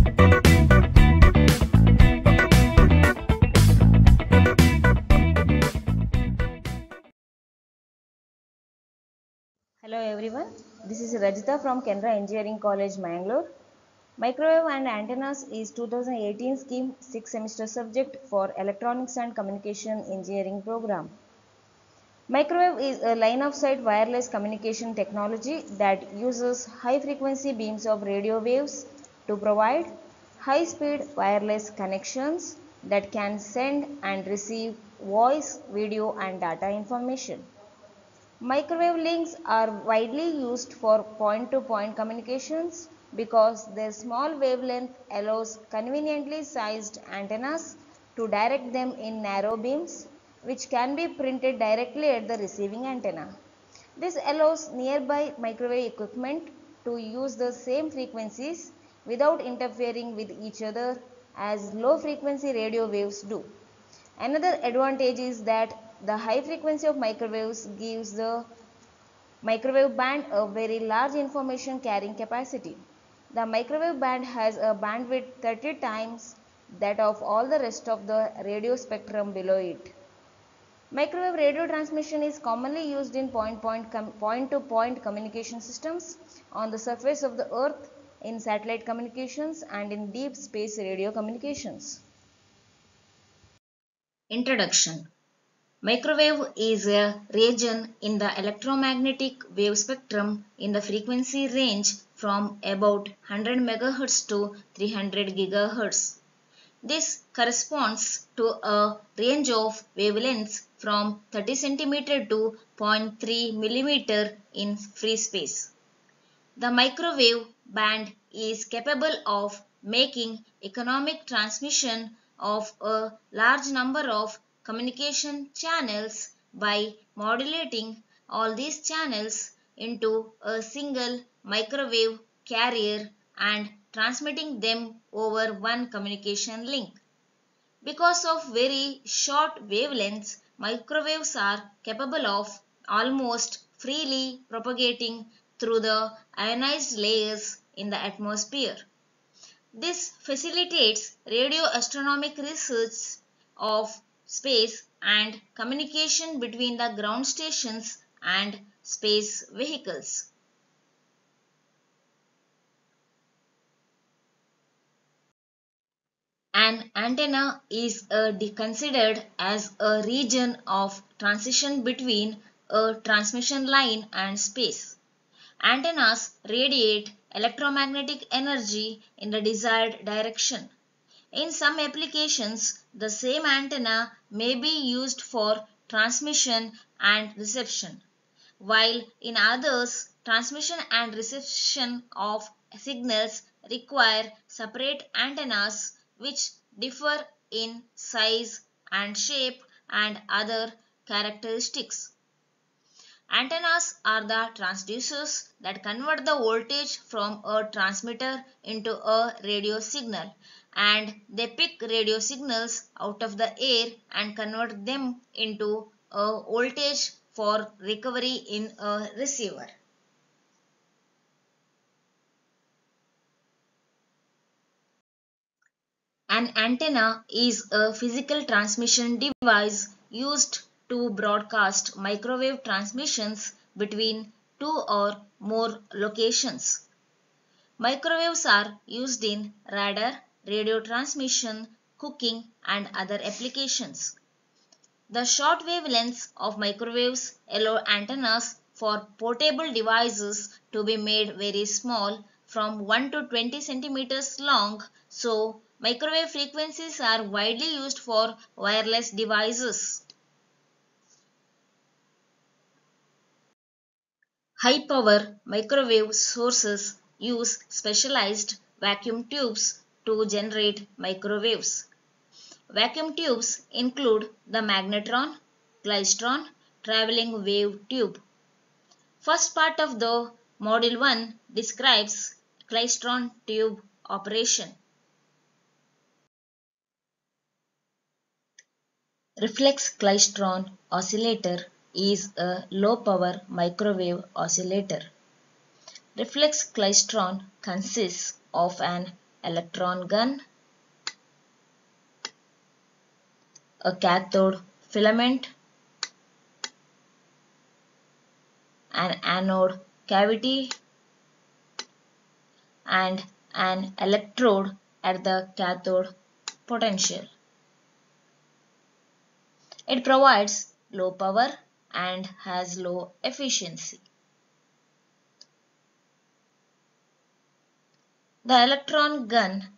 Hello everyone, this is Rajita from Kendra Engineering College, Mangalore. Microwave and Antennas is 2018 scheme 6 semester subject for Electronics and Communication Engineering program. Microwave is a line of sight wireless communication technology that uses high frequency beams of radio waves to provide high speed wireless connections that can send and receive voice, video and data information. Microwave links are widely used for point-to-point communications because their small wavelength allows conveniently sized antennas to direct them in narrow beams, which can be printed directly at the receiving antenna. This allows nearby microwave equipment to use the same frequencies without interfering with each other as low frequency radio waves do. Another advantage is that the high frequency of microwaves gives the microwave band a very large information carrying capacity. The microwave band has a bandwidth 30 times that of all the rest of the radio spectrum below it. Microwave radio transmission is commonly used in point-to-point communication systems on the surface of the earth, in satellite communications and in deep space radio communications. Introduction. Microwave is a region in the electromagnetic wave spectrum in the frequency range from about 100 MHz to 300 GHz. This corresponds to a range of wavelengths from 30 cm to 0.3 mm in free space. The microwave band is capable of making economic transmission of a large number of communication channels by modulating all these channels into a single microwave carrier and transmitting them over one communication link. Because of very short wavelengths, microwaves are capable of almost freely propagating through the ionized layers in the atmosphere. This facilitates radio astronomic research of space and communication between the ground stations and space vehicles. An antenna is considered as a region of transition between a transmission line and space. Antennas radiate electromagnetic energy in the desired direction. In some applications, the same antenna may be used for transmission and reception, while in others, transmission and reception of signals require separate antennas which differ in size and shape and other characteristics. Antennas are the transducers that convert the voltage from a transmitter into a radio signal, and they pick radio signals out of the air and convert them into a voltage for recovery in a receiver. An antenna is a physical transmission device used to broadcast microwave transmissions between two or more locations. Microwaves are used in radar, radio transmission, cooking, and other applications. The short wavelengths of microwaves allow antennas for portable devices to be made very small, from 1 to 20 centimeters long, so microwave frequencies are widely used for wireless devices. High-power microwave sources use specialized vacuum tubes to generate microwaves. Vacuum tubes include the magnetron, klystron, traveling wave tube. First part of the Module 1 describes klystron tube operation. Reflex klystron oscillator is a low-power microwave oscillator. Reflex klystron consists of an electron gun, a cathode filament, an anode cavity, and an electrode at the cathode potential. It provides low power and has low efficiency. The electron gun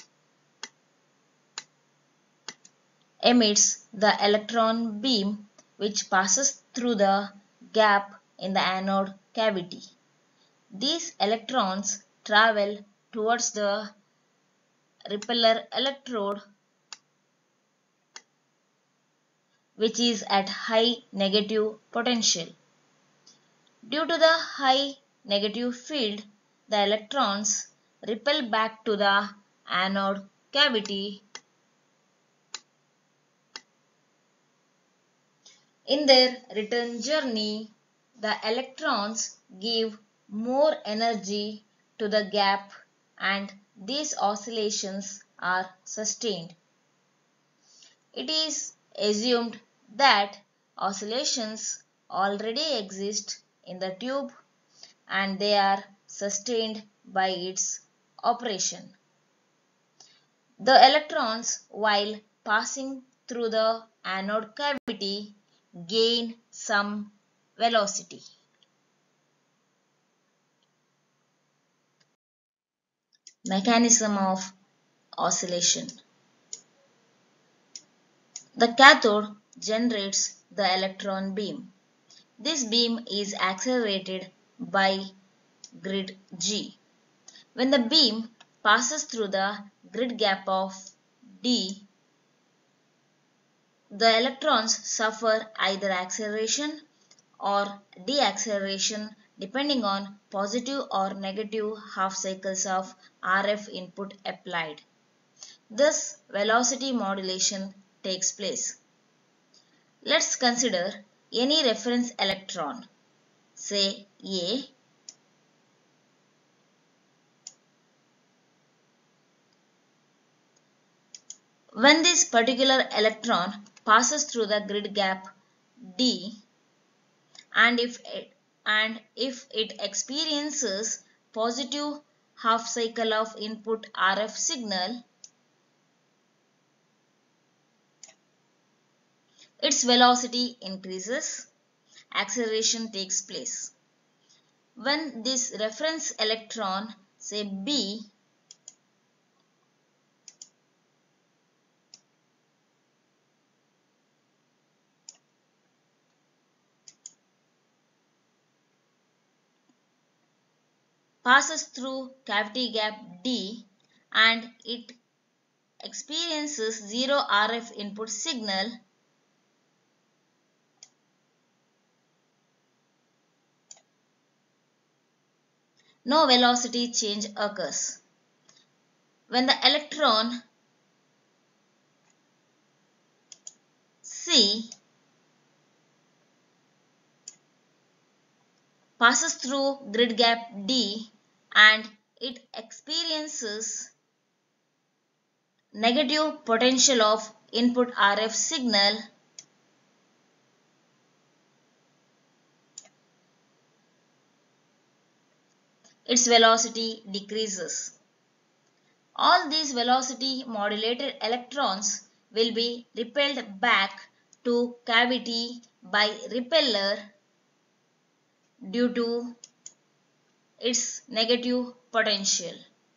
emits the electron beam which passes through the gap in the anode cavity. These electrons travel towards the repeller electrode, which is at high negative potential. Due to the high negative field, the electrons repel back to the anode cavity. In their return journey, the electrons give more energy to the gap and these oscillations are sustained. It is assumed that oscillations already exist in the tube and they are sustained by its operation. The electrons, while passing through the anode cavity, gain some velocity. Mechanism of oscillation. The cathode generates the electron beam. This beam is accelerated by grid G. When the beam passes through the grid gap of D, the electrons suffer either acceleration or deacceleration depending on positive or negative half cycles of RF input applied. Thus, velocity modulation takes place. Let's consider any reference electron, say A. When this particular electron passes through the grid gap D, and if it experiences positive half cycle of input RF signal, its velocity increases, acceleration takes place. When this reference electron, say B, passes through cavity gap D and it experiences zero RF input signal, no velocity change occurs. When the electron C passes through grid gap D and it experiences negative potential of input RF signal, its velocity decreases. All these velocity modulated electrons will be repelled back to cavity by repeller due to its negative potential.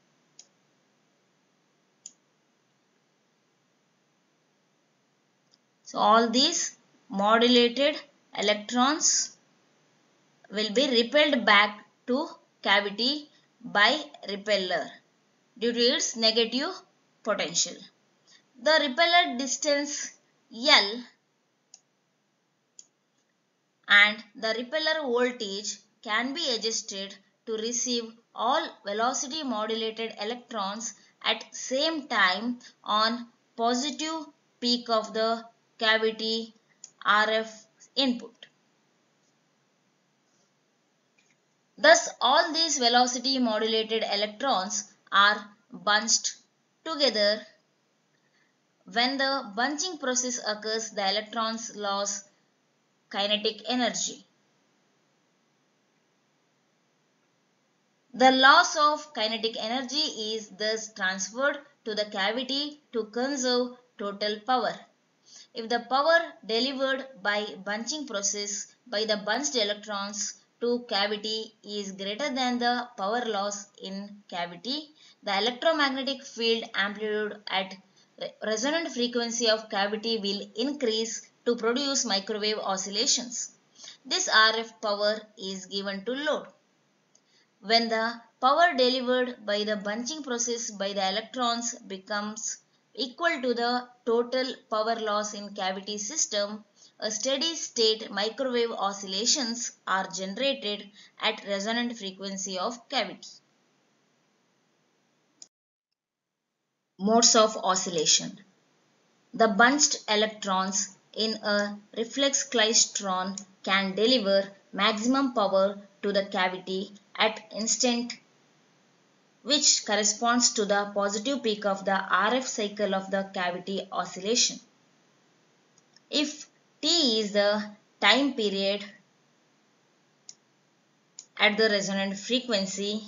So all these modulated electrons will be repelled back to cavity by repeller due to its negative potential. The repeller distance L and the repeller voltage can be adjusted to receive all velocity modulated electrons at same time on positive peak of the cavity RF input. Thus, all these velocity modulated electrons are bunched together. When the bunching process occurs, the electrons lose kinetic energy. The loss of kinetic energy is thus transferred to the cavity to conserve total power. If the power delivered by bunching process by the bunched electrons to cavity is greater than the power loss in cavity, the electromagnetic field amplitude at resonant frequency of cavity will increase to produce microwave oscillations. This RF power is given to load. When the power delivered by the bunching process by the electrons becomes equal to the total power loss in cavity system, a steady state microwave oscillations are generated at resonant frequency of cavity. Modes of oscillation. The bunched electrons in a reflex klystron can deliver maximum power to the cavity at instant which corresponds to the positive peak of the RF cycle of the cavity oscillation. If T is the time period at the resonant frequency,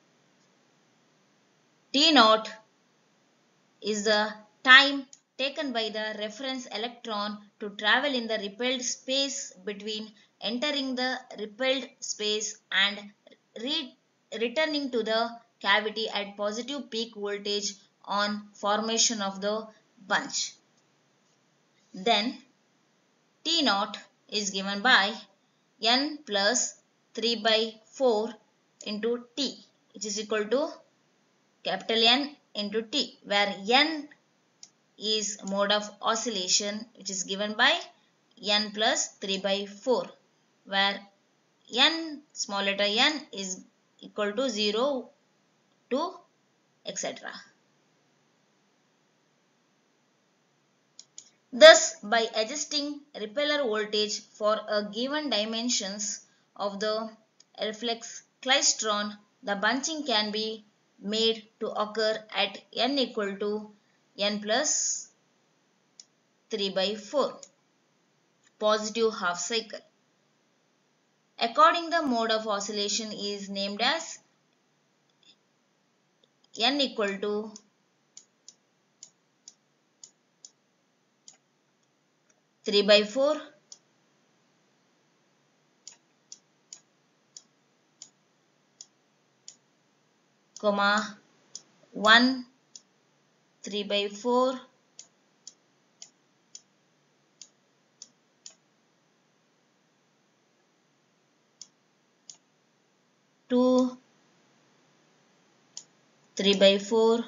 T0 is the time taken by the reference electron to travel in the repelled space between entering the repelled space and returning to the cavity at positive peak voltage on formation of the bunch. Then T0 is given by n plus 3 by 4 into T, which is equal to capital N into T, where n is mode of oscillation, which is given by n plus 3 by 4, where n, small letter n, is equal to 0 to etc. Thus, by adjusting repeller voltage for a given dimensions of the reflex klystron, the bunching can be made to occur at n equal to n plus 3 by 4, positive half cycle. According the mode of oscillation is named as n equal to 3 by 4, comma 1 3 by 4, 2 3 by 4,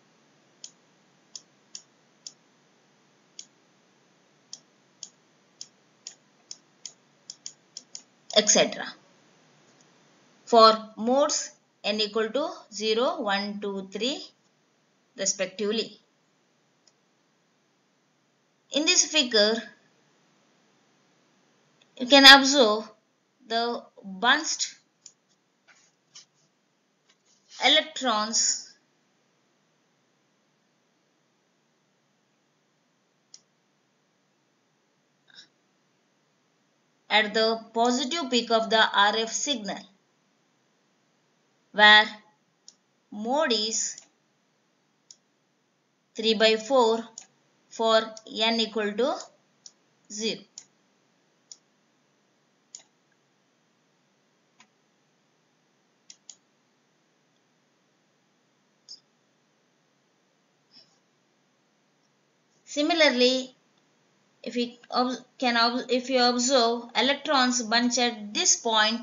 etc. For modes n equal to 0, 1, 2, 3 respectively. In this figure, you can observe the bunched electrons at the positive peak of the RF signal, where mode is 3 by 4 for n equal to 0. Similarly, if you observe electrons bunch at this point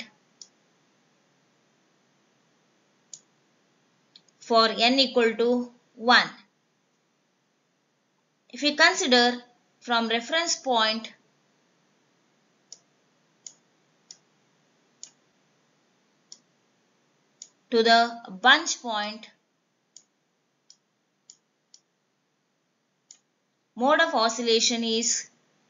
for n equal to 1. If we consider from reference point to the bunch point, mode of oscillation is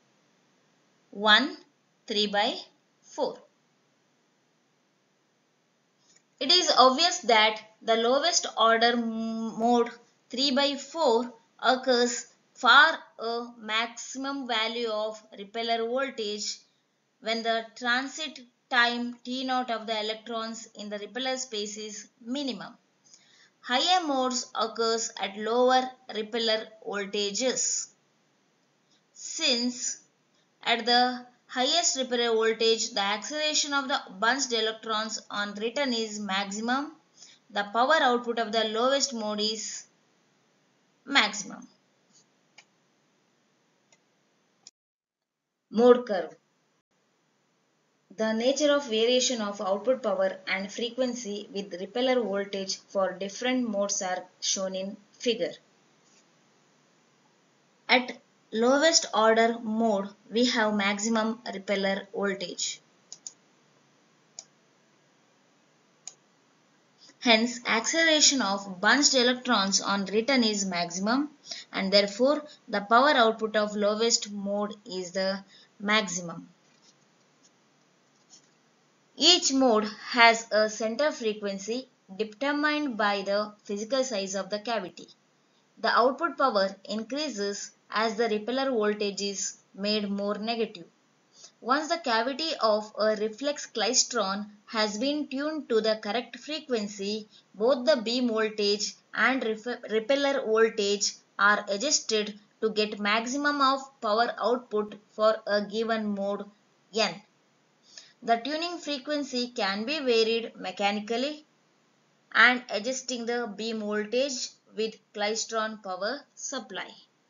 1, 3 by 4. It is obvious that The lowest order mode 3 by 4 occurs for a maximum value of repeller voltage when the transit time T0 of the electrons in the repeller space is minimum. Higher modes occurs at lower repeller voltages. Since at the highest repeller voltage the acceleration of the bunched electrons on return is maximum, the power output of the lowest mode is maximum. Mode curve. The nature of variation of output power and frequency with repeller voltage for different modes are shown in figure. At lowest order mode, we have maximum repeller voltage. Hence, acceleration of bunched electrons on return is maximum and therefore the power output of lowest mode is the maximum. Each mode has a center frequency determined by the physical size of the cavity. The output power increases as the repeller voltage is made more negative. Once the cavity of a reflex klystron has been tuned to the correct frequency, both the beam voltage and repeller voltage are adjusted to get maximum of power output for a given mode n. The tuning frequency can be varied mechanically and adjusting the beam voltage with klystron power supply.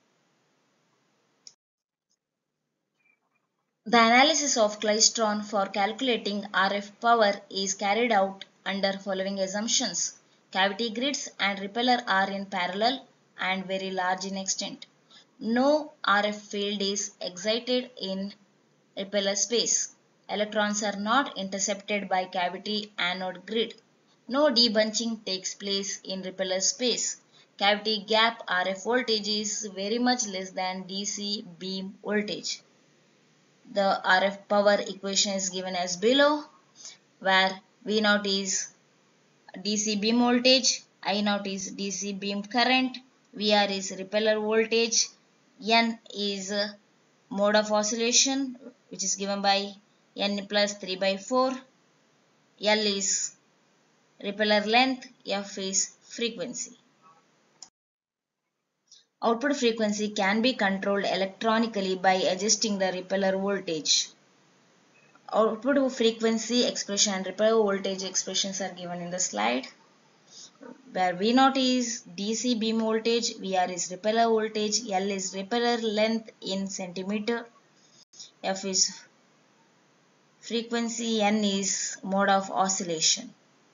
The analysis of klystron for calculating RF power is carried out under following assumptions. Cavity grids and repeller are in parallel and very large in extent. No RF field is excited in repeller space. Electrons are not intercepted by cavity anode grid. No debunching takes place in repeller space. Cavity gap RF voltage is very much less than DC beam voltage. The RF power equation is given as below, where V0 is DC beam voltage, I0 is DC beam current, VR is repeller voltage, N is mode of oscillation, which is given by N plus 3 by 4, L is repeller length, F is frequency. Output frequency can be controlled electronically by adjusting the repeller voltage. Output frequency expression and repeller voltage expressions are given in the slide, where V0 is DC beam voltage, VR is repeller voltage, L is repeller length in centimeter, F is frequency, N is mode of oscillation.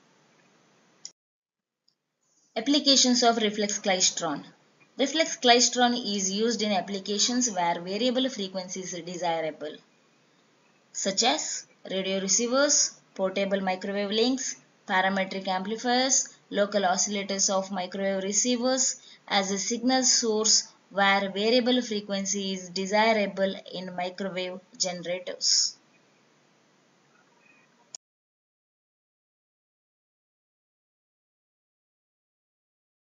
Applications of reflex klystron. Reflex klystron is used in applications where variable frequency is desirable, such as radio receivers, portable microwave links, parametric amplifiers, local oscillators of microwave receivers as a signal source where variable frequency is desirable in microwave generators.